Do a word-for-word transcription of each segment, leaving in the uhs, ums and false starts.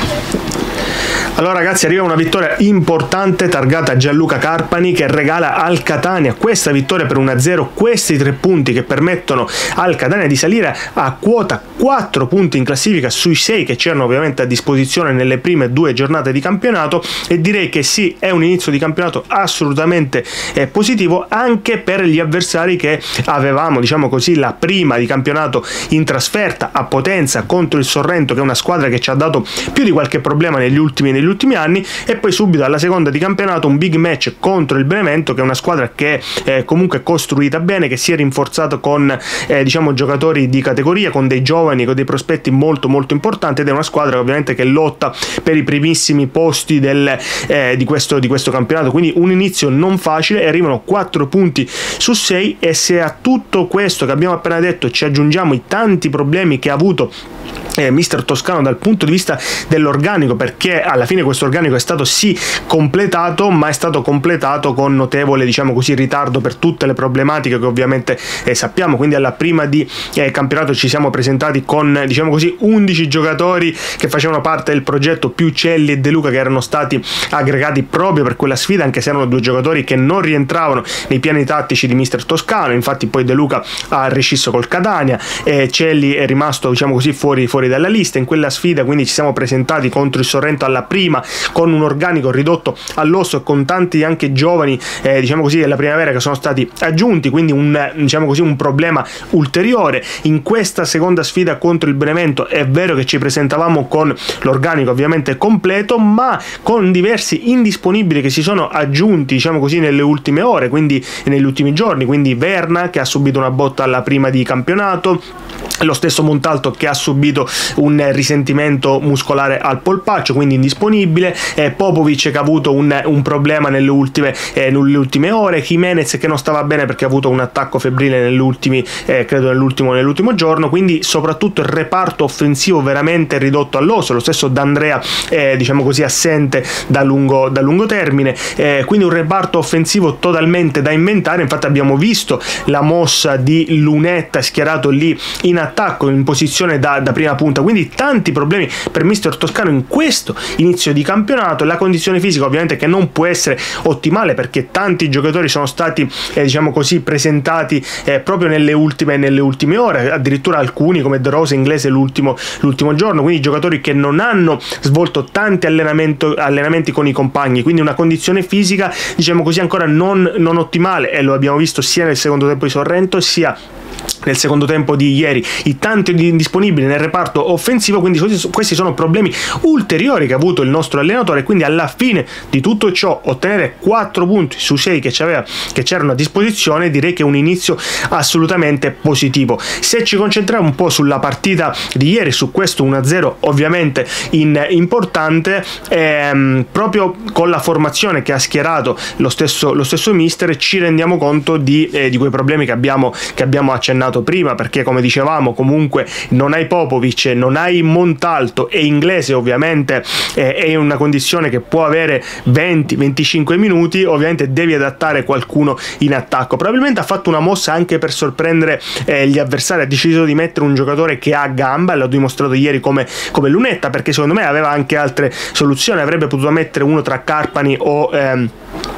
Allora ragazzi, arriva una vittoria importante targata a Gianluca Carpani, che regala al Catania questa vittoria per uno a zero, questi tre punti che permettono al Catania di salire a quota quattro punti in classifica sui sei che c'erano ovviamente a disposizione nelle prime due giornate di campionato, e direi che sì, è un inizio di campionato assolutamente eh, positivo anche per gli avversari che avevamo, diciamo così, la prima di campionato in trasferta a Potenza contro il Sorrento, che è una squadra che ci ha dato più di qualche problema negli ultimi negli ultimi anni, e poi subito alla seconda di campionato un big match contro il Benevento, che è una squadra che è comunque costruita bene, che si è rinforzato con eh, diciamo giocatori di categoria, con dei giovani, con dei prospetti molto molto importanti, ed è una squadra ovviamente che lotta per i primissimi posti del, eh, di, questo, di questo campionato, quindi un inizio non facile, e arrivano quattro punti su sei, e se a tutto questo che abbiamo appena detto ci aggiungiamo i tanti problemi che ha avuto Eh, mister Toscano dal punto di vista dell'organico, perché alla fine questo organico è stato sì completato, ma è stato completato con notevole, diciamo così, ritardo per tutte le problematiche che ovviamente eh, sappiamo. Quindi alla prima di eh, campionato ci siamo presentati con, diciamo così, undici giocatori che facevano parte del progetto, più Celli e De Luca, che erano stati aggregati proprio per quella sfida, anche se erano due giocatori che non rientravano nei piani tattici di mister Toscano. Infatti poi De Luca ha rescisso col Catania, e Celli è rimasto, diciamo così, fuori, fuori dalla lista in quella sfida. Quindi ci siamo presentati contro il Sorrento alla prima con un organico ridotto all'osso e con tanti anche giovani eh, diciamo così della primavera che sono stati aggiunti, quindi un, diciamo così, un problema ulteriore. In questa seconda sfida contro il Benevento è vero che ci presentavamo con l'organico ovviamente completo, ma con diversi indisponibili che si sono aggiunti, diciamo così, nelle ultime ore, quindi negli ultimi giorni. Quindi Verna, che ha subito una botta alla prima di campionato, lo stesso Montalto che ha subito un risentimento muscolare al polpaccio, quindi indisponibile, eh, Popovic che ha avuto un, un problema nelle ultime, eh, nelle ultime ore, Jimenez che non stava bene perché ha avuto un attacco febbrile negli ultimi, eh, credo nell'ultimo, nell'ultimo giorno. Quindi soprattutto il reparto offensivo veramente ridotto all'osso, lo stesso D'Andrea eh, diciamo così assente da lungo, da lungo termine, eh, quindi un reparto offensivo totalmente da inventare. Infatti abbiamo visto la mossa di Lunetta schierato lì in attacco in posizione da, da prima punta, quindi tanti problemi per mister Toscano in questo inizio di campionato. La condizione fisica ovviamente che non può essere ottimale, perché tanti giocatori sono stati eh, diciamo così presentati eh, proprio nelle ultime, nelle ultime ore, addirittura alcuni come De Rosa Inglese l'ultimo, l'ultimo giorno, quindi giocatori che non hanno svolto tanti allenamenti con i compagni, quindi una condizione fisica, diciamo così, ancora non, non ottimale, e lo abbiamo visto sia nel secondo tempo di Sorrento sia nel secondo tempo di ieri, i tanti indisponibili nel reparto offensivo. Quindi questi sono problemi ulteriori che ha avuto il nostro allenatore. Quindi alla fine di tutto ciò ottenere quattro punti su sei che c'aveva, che c'erano a disposizione, direi che è un inizio assolutamente positivo. Se ci concentriamo un po' sulla partita di ieri, su questo uno a zero ovviamente in, importante, ehm, proprio con la formazione che ha schierato lo stesso, lo stesso mister, ci rendiamo conto di, eh, di quei problemi che abbiamo, che abbiamo accennato prima, perché come dicevamo comunque non hai Popovic, non hai Montalto, e Inglese ovviamente eh, è in una condizione che può avere venti venticinque minuti, ovviamente devi adattare qualcuno in attacco. Probabilmente ha fatto una mossa anche per sorprendere eh, gli avversari, ha deciso di mettere un giocatore che ha gamba, l'ho dimostrato ieri come, come Lunetta, perché secondo me aveva anche altre soluzioni, avrebbe potuto mettere uno tra Carpani o ehm,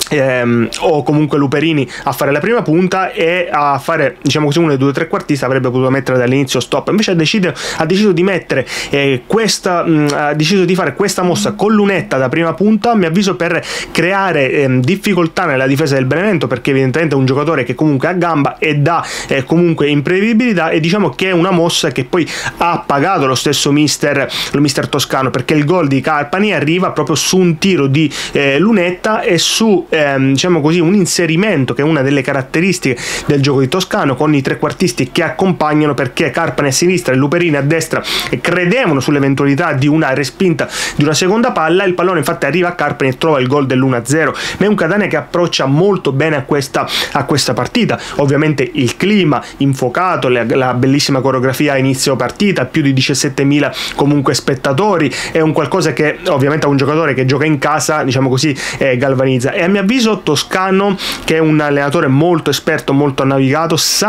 ehm, o comunque Luperini a fare la prima punta, e a fare, diciamo così, uno dei due trequartista avrebbe potuto mettere dall'inizio stop. Invece ha deciso, ha deciso di mettere eh, questa mh, ha deciso di fare questa mossa con Lunetta da prima punta, a mio avviso per creare eh, difficoltà nella difesa del Benevento, perché evidentemente è un giocatore che comunque ha gamba e dà eh, comunque imprevedibilità, e diciamo che è una mossa che poi ha pagato lo stesso mister, lo mister Toscano, perché il gol di Carpani arriva proprio su un tiro di eh, Lunetta e su ehm, diciamo così un inserimento che è una delle caratteristiche del gioco di Toscano, con i trequartisti che accompagnano, perché Carpani a sinistra e Luperini a destra credevano sull'eventualità di una respinta di una seconda palla. Il pallone infatti arriva a Carpani e trova il gol dell'uno a zero, ma è un Catania che approccia molto bene a questa, a questa partita. Ovviamente il clima infuocato, la, la bellissima coreografia a inizio partita, più di diciassettemila comunque spettatori, è un qualcosa che ovviamente a un giocatore che gioca in casa, diciamo così, eh, galvanizza. E a mio avviso Toscano, che è un allenatore molto esperto, molto navigato, sa che la sua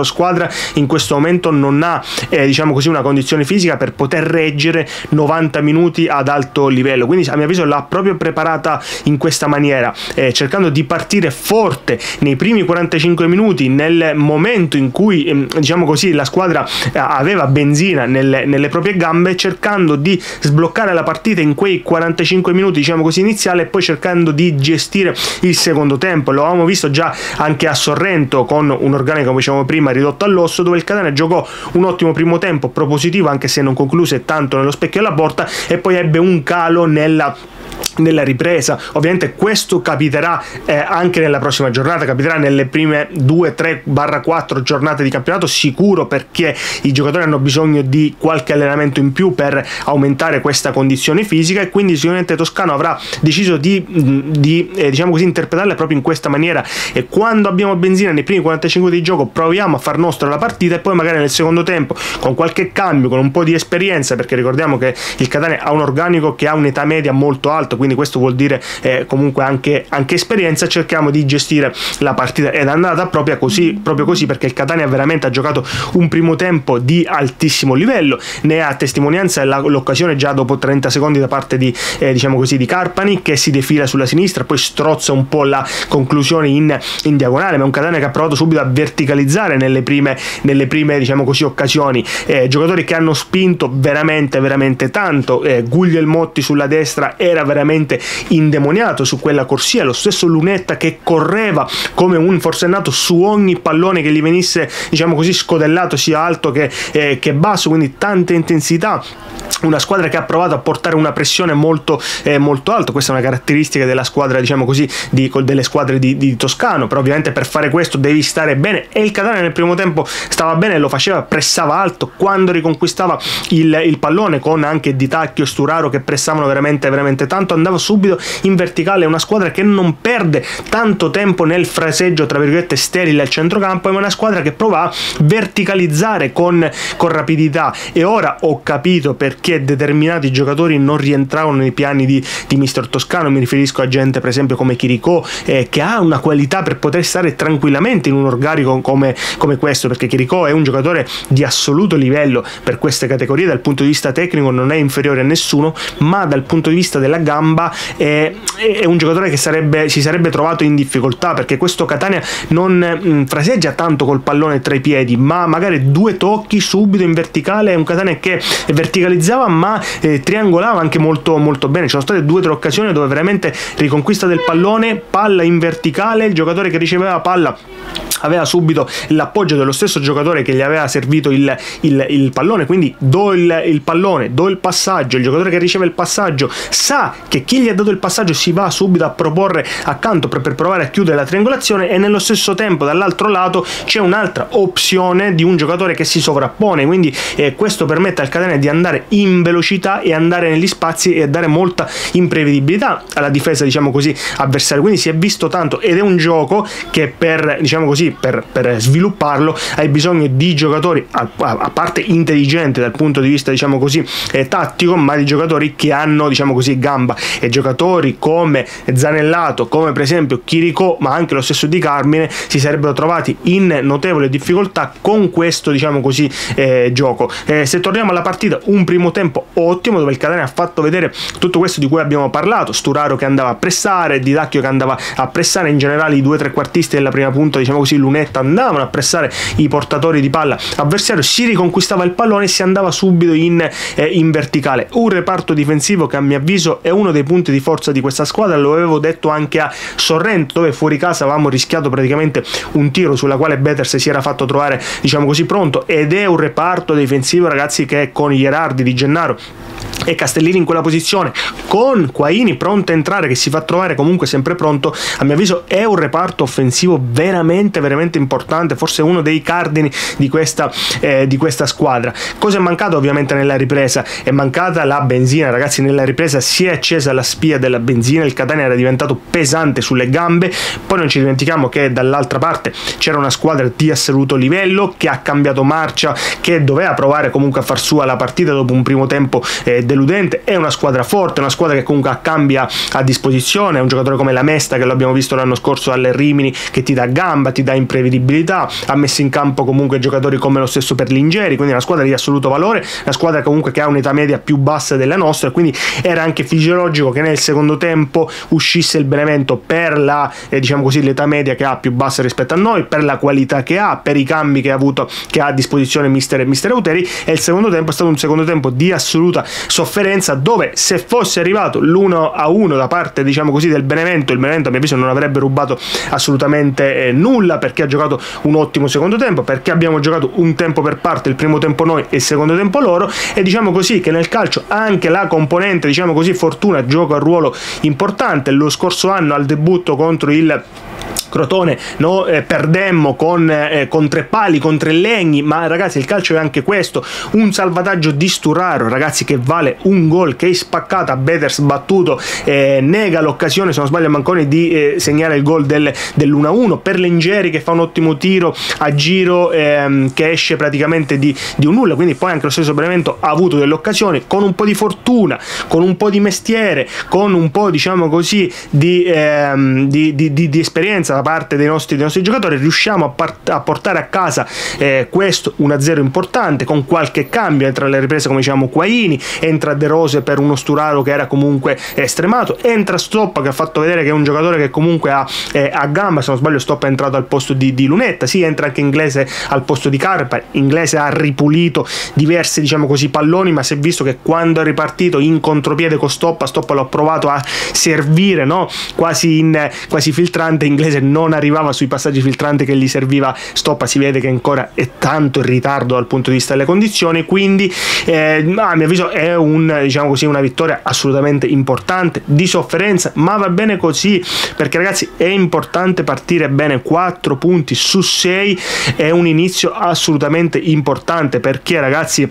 sua squadra in questo momento non ha eh, diciamo così una condizione fisica per poter reggere novanta minuti ad alto livello, quindi a mio avviso l'ha proprio preparata in questa maniera, eh, cercando di partire forte nei primi quarantacinque minuti, nel momento in cui eh, diciamo così la squadra eh, aveva benzina nelle, nelle proprie gambe, cercando di sbloccare la partita in quei quarantacinque minuti diciamo così iniziali, e poi cercando di gestire il secondo tempo. Lo avevamo visto già anche a Sorrento con un organico, come dicevamo prima, ridotto all'osso, dove il Catania giocò un ottimo primo tempo propositivo, anche se non concluse tanto nello specchio alla porta, e poi ebbe un calo nella nella ripresa. Ovviamente questo capiterà eh, anche nella prossima giornata, capiterà nelle prime due, tre, quattro giornate di campionato sicuro, perché i giocatori hanno bisogno di qualche allenamento in più per aumentare questa condizione fisica, e quindi sicuramente Toscano avrà deciso di, di eh, diciamo così interpretarla proprio in questa maniera, e quando abbiamo benzina nei primi quarantacinque di gioco proviamo a far nostra la partita, e poi magari nel secondo tempo con qualche cambio, con un po' di esperienza, perché ricordiamo che il Catania ha un organico che ha un'età media molto alta, quindi questo vuol dire eh, comunque anche, anche esperienza, cerchiamo di gestire la partita. Ed è andata proprio così, proprio così, perché il Catania veramente ha giocato un primo tempo di altissimo livello, ne ha testimonianza l'occasione già dopo trenta secondi da parte di eh, diciamo così di Carpani, che si defila sulla sinistra, poi strozza un po' la conclusione in, in diagonale, ma è un Catania che ha provato subito a verticalizzare nelle prime, nelle prime diciamo così occasioni, eh, giocatori che hanno spinto veramente veramente tanto. eh, Guglielmotti sulla destra era veramente indemoniato su quella corsia, lo stesso Lunetta che correva come un forsennato su ogni pallone che gli venisse diciamo così scodellato, sia alto che, eh, che basso, quindi tanta intensità. Una squadra che ha provato a portare una pressione molto, eh, molto alta. Questa è una caratteristica della squadra, diciamo così, di, delle squadre di, di Toscano, però ovviamente per fare questo devi stare bene, e il Catania nel primo tempo stava bene, lo faceva, pressava alto, quando riconquistava il, il pallone, con anche Di Tacchio e Sturaro che pressavano veramente veramente tanto, andava subito in verticale. È una squadra che non perde tanto tempo nel fraseggio tra virgolette sterile al centrocampo, ma è una squadra che prova a verticalizzare con, con rapidità, e ora ho capito perché determinati giocatori non rientravano nei piani di, di mister Toscano. Mi riferisco a gente per esempio come Chiricò, eh, che ha una qualità per poter stare tranquillamente in un organico come, come questo, perché Chiricò è un giocatore di assoluto livello per queste categorie, dal punto di vista tecnico non è inferiore a nessuno, ma dal punto di vista della gamba è, è un giocatore che sarebbe, si sarebbe trovato in difficoltà, perché questo Catania non mh, fraseggia tanto col pallone tra i piedi, ma magari due tocchi subito in verticale. È un Catania che verticalizzava ma eh, triangolava anche molto molto bene. Ci sono state due o tre occasioni dove veramente riconquista del pallone, palla in verticale, il giocatore che riceveva palla aveva subito l'appoggio dello stesso giocatore che gli aveva servito il, il, il pallone, quindi do il, il pallone, do il passaggio, il giocatore che riceve il passaggio sa che chi gli ha dato il passaggio si va subito a proporre accanto per, per provare a chiudere la triangolazione, e nello stesso tempo dall'altro lato c'è un'altra opzione di un giocatore che si sovrappone, quindi eh, questo permette al Catania di andare in velocità e andare negli spazi e dare molta imprevedibilità alla difesa diciamo così avversaria. Quindi si è visto tanto, ed è un gioco che per diciamo così Per, per svilupparlo hai bisogno di giocatori a, a parte intelligenti dal punto di vista diciamo così eh, tattico, ma di giocatori che hanno diciamo così gamba, e giocatori come Zanellato, come per esempio Chiricò, ma anche lo stesso Di Carmine si sarebbero trovati in notevole difficoltà con questo diciamo così eh, gioco. Eh, se torniamo alla partita, un primo tempo ottimo dove il Catania ha fatto vedere tutto questo di cui abbiamo parlato, Sturaro che andava a pressare, Di Tacchio che andava a pressare, in generale i due trequartisti della prima punta diciamo così Lunetta andavano a pressare i portatori di palla avversario, si riconquistava il pallone e si andava subito in, eh, in verticale. Un reparto difensivo che a mio avviso è uno dei punti di forza di questa squadra, lo avevo detto anche a Sorrento, dove fuori casa avevamo rischiato praticamente un tiro sulla quale Betters si era fatto trovare diciamo così pronto, ed è un reparto difensivo ragazzi che con Gherardi, Di Gennaro e Castellini in quella posizione, con Quaini pronto a entrare, che si fa trovare comunque sempre pronto, a mio avviso è un reparto offensivo veramente veramente importante, forse uno dei cardini di questa, eh, di questa squadra. Cosa è mancato ovviamente nella ripresa? È mancata la benzina ragazzi, nella ripresa si è accesa la spia della benzina, il Catania era diventato pesante sulle gambe, poi non ci dimentichiamo che dall'altra parte c'era una squadra di assoluto livello che ha cambiato marcia, che doveva provare comunque a far sua la partita dopo un primo tempo eh, deludente. È una squadra forte, una squadra che comunque cambia a disposizione, è un giocatore come la Mesta che l'abbiamo visto l'anno scorso alle Rimini che ti dà gamba, ti dà dà imprevedibilità, ha messo in campo comunque giocatori come lo stesso Perlingeri, quindi una squadra di assoluto valore, una squadra comunque che ha un'età media più bassa della nostra, quindi era anche fisiologico che nel secondo tempo uscisse il Benevento per la eh, diciamo così l'età media che ha più bassa rispetto a noi, per la qualità che ha, per i cambi che ha avuto, che ha a disposizione mister, mister Auteri, e il secondo tempo è stato un secondo tempo di assoluta sofferenza, dove se fosse arrivato l'uno a uno da parte diciamo così del Benevento, il Benevento a mio avviso non avrebbe rubato assolutamente eh, nulla, perché ha giocato un ottimo secondo tempo, perché abbiamo giocato un tempo per parte, il primo tempo noi e il secondo tempo loro, e diciamo così che nel calcio anche la componente diciamo così fortuna gioca un ruolo importante. Lo scorso anno al debutto contro il Crotone no, eh, perdemmo con, eh, con tre pali, con tre legni, ma ragazzi il calcio è anche questo, un salvataggio di Sturaro, ragazzi, che vale un gol, che è spaccata, Beters battuto, eh, nega l'occasione, se non sbaglio a Manconi, di eh, segnare il gol del, dell'uno a uno, Perlingeri che fa un ottimo tiro a giro ehm, che esce praticamente di, di un nulla, quindi poi anche lo stesso Benevento ha avuto delle occasioni, con un po' di fortuna, con un po' di mestiere, con un po' diciamo così di, ehm, di, di, di, di esperienza da parte dei nostri, dei nostri giocatori, riusciamo a, part- a portare a casa eh, questo uno a zero importante, con qualche cambio. Entra alle riprese come diciamo Quaini, entra De Rose per uno Sturaro che era comunque eh, stremato, entra Stoppa che ha fatto vedere che è un giocatore che comunque ha, eh, ha gamba, se non sbaglio Stoppa è entrato al posto di, di Lunetta, sì, entra anche Inglese al posto di Carpa, Inglese ha ripulito diversi diciamo così palloni, ma si è visto che quando è ripartito in contropiede con Stoppa, Stoppa l'ha provato a servire no? quasi, in, quasi filtrante, Inglese non arrivava sui passaggi filtranti che gli serviva Stoppa, si vede che ancora è tanto in ritardo dal punto di vista delle condizioni, quindi eh, a mio avviso è un, diciamo così, una vittoria assolutamente importante, di sofferenza, ma va bene così, perché ragazzi è importante partire bene, quattro punti su sei è un inizio assolutamente importante, perché ragazzi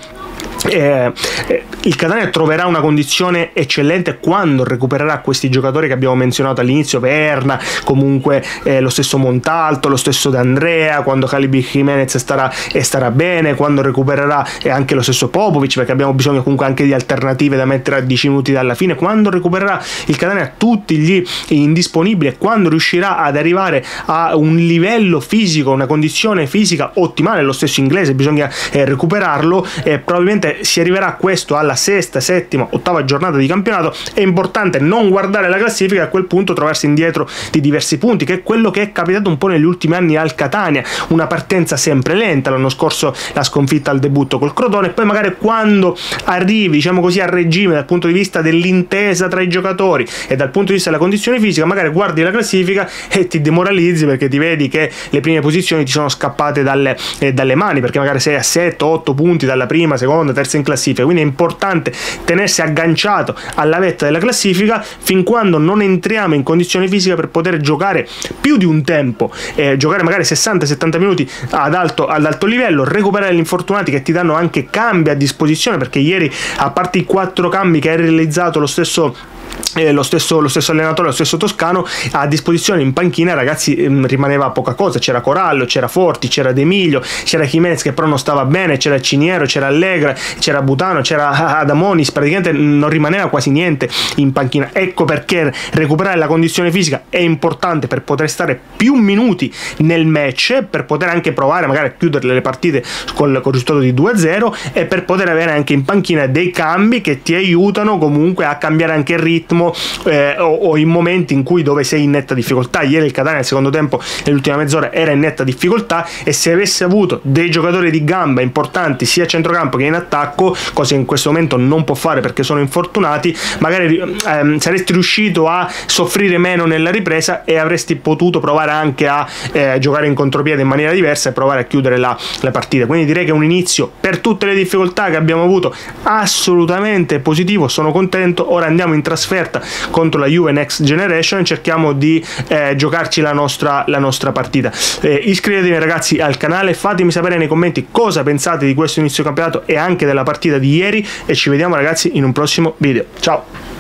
Eh, eh, il Catania troverà una condizione eccellente quando recupererà questi giocatori che abbiamo menzionato all'inizio, Verna, comunque eh, lo stesso Montalto, lo stesso D'Andrea, quando Calibi Jimenez starà, e starà bene, quando recupererà eh, anche lo stesso Popovic, perché abbiamo bisogno comunque anche di alternative da mettere a dieci minuti dalla fine, quando recupererà il Catania tutti gli indisponibili e quando riuscirà ad arrivare a un livello fisico, una condizione fisica ottimale, lo stesso Inglese bisogna eh, recuperarlo, e probabilmente si arriverà a questo alla sesta, settima, ottava giornata di campionato. È importante non guardare la classifica e a quel punto trovarsi indietro di diversi punti, che è quello che è capitato un po' negli ultimi anni al Catania, una partenza sempre lenta, l'anno scorso la sconfitta al debutto col Crotone, e poi magari quando arrivi diciamo così a regime dal punto di vista dell'intesa tra i giocatori e dal punto di vista della condizione fisica, magari guardi la classifica e ti demoralizzi perché ti vedi che le prime posizioni ti sono scappate dalle, eh, dalle mani, perché magari sei a sette otto punti dalla prima, seconda, terza in classifica, quindi è importante tenersi agganciato alla vetta della classifica fin quando non entriamo in condizione fisica per poter giocare più di un tempo, eh, giocare magari sessanta settanta minuti ad alto, ad alto livello, recuperare gli infortunati che ti danno anche cambi a disposizione, perché ieri a parte i quattro cambi che ha realizzato lo stesso Eh, lo, stesso, lo stesso allenatore, lo stesso Toscano, a disposizione in panchina ragazzi ehm, rimaneva poca cosa, c'era Corallo, c'era Forti, c'era D'Emilio, c'era Jimenez che però non stava bene, c'era Ciniero, c'era Allegra, c'era Butano, c'era Adamonis, praticamente non rimaneva quasi niente in panchina. Ecco perché recuperare la condizione fisica è importante per poter stare più minuti nel match, per poter anche provare magari a chiudere le partite col, col risultato di due a zero, e per poter avere anche in panchina dei cambi che ti aiutano comunque a cambiare anche il ritmo Eh, o, o in momenti in cui dove sei in netta difficoltà. Ieri il Catania nel secondo tempo, nell'ultima mezz'ora, era in netta difficoltà, e se avesse avuto dei giocatori di gamba importanti sia a centrocampo che in attacco, cosa che in questo momento non può fare perché sono infortunati, magari ehm, saresti riuscito a soffrire meno nella ripresa e avresti potuto provare anche a eh, giocare in contropiede in maniera diversa e provare a chiudere la, la partita. Quindi direi che è un inizio, per tutte le difficoltà che abbiamo avuto, assolutamente positivo. Sono contento. Ora andiamo in trasferta contro la Juve Next Generation e cerchiamo di eh, giocarci la nostra, la nostra partita. Eh, iscrivetevi ragazzi al canale, fatemi sapere nei commenti cosa pensate di questo inizio campionato e anche della partita di ieri, e ci vediamo ragazzi in un prossimo video. Ciao!